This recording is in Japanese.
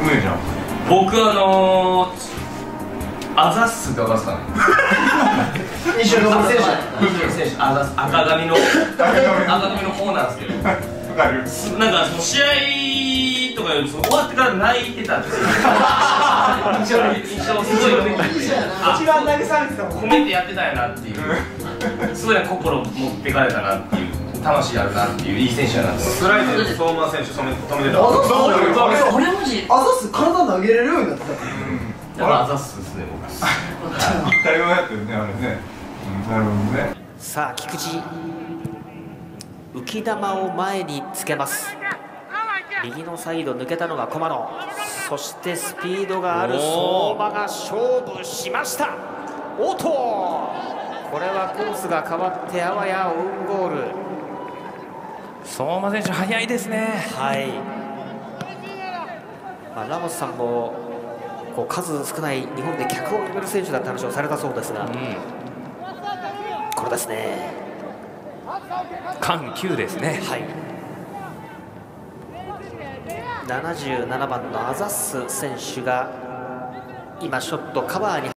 上じゃん。 僕アザッスってわかりますかね。 西野選手、 アザッス赤髪の方なんですけど、なんかその試合とかより終わってから泣いてたんですよ。印象すごい読めたんで、 一番慰めてたもん。 褒めてやってたんやなっていう、すごい心持ってかれたなっていう、魂あるなっていういい選手やなって。 スライドで相馬選手止めてた。 俺マジアザス体投げれるようになってた。 やっぱアザッスですね、僕。 対応やってるね、あれね。なるほどね。 さあ菊池、浮き球を前につけます。右のサイド抜けたのが駒野、そしてスピードがある相馬が勝負しました。おっと、これはコースが変わってあわやオウンゴール。 相馬選手速いですね。 はい、ラモスさんもこう数少ない日本で脚を止める選手だって話をされたそうですが、これですね、 緩急ですね。 はい、77番のアザッス選手が今ショットカバーに